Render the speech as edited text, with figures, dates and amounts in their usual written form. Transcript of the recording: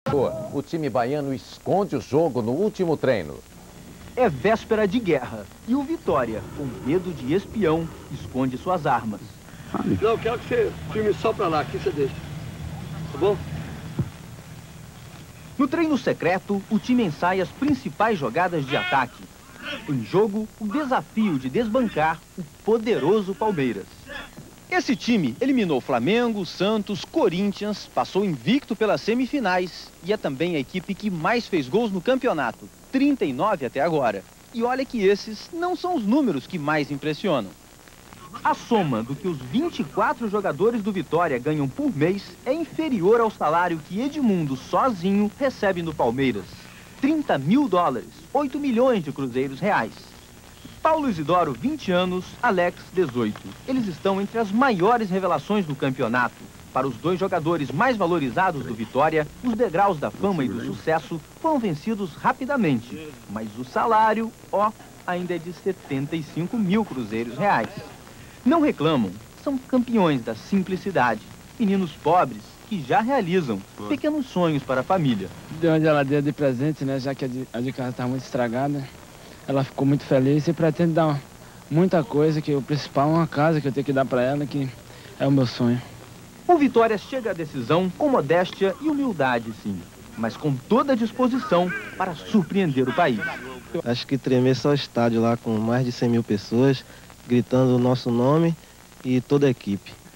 O time baiano esconde o jogo no último treino. É véspera de guerra e o Vitória, com medo de espião, esconde suas armas. Não, eu quero que você filme só pra lá, aqui você deixa. Tá bom? No treino secreto, o time ensaia as principais jogadas de ataque. Em jogo, o desafio de desbancar o poderoso Palmeiras. Esse time eliminou Flamengo, Santos, Corinthians, passou invicto pelas semifinais e é também a equipe que mais fez gols no campeonato, 39 até agora. E olha que esses não são os números que mais impressionam. A soma do que os 24 jogadores do Vitória ganham por mês é inferior ao salário que Edmundo sozinho recebe no Palmeiras. 30 mil dólares, 8 milhões de cruzeiros reais. Paulo Isidoro, 20 anos, Alex, 18. Eles estão entre as maiores revelações do campeonato. Para os dois jogadores mais valorizados do Vitória, os degraus da fama e do sucesso foram vencidos rapidamente. Mas o salário, ainda é de 75 mil cruzeiros reais. Não reclamam, são campeões da simplicidade. Meninos pobres que já realizam pequenos sonhos para a família. Deu uma geladeira de presente, né? Já que a de casa está muito estragada. Ela ficou muito feliz e pretende dar muita coisa, que o principal é uma casa que eu tenho que dar para ela, que é o meu sonho. O Vitória chega à decisão com modéstia e humildade, sim, mas com toda a disposição para surpreender o país. Acho que tremer só o estádio lá com mais de 100 mil pessoas, gritando o nosso nome e toda a equipe.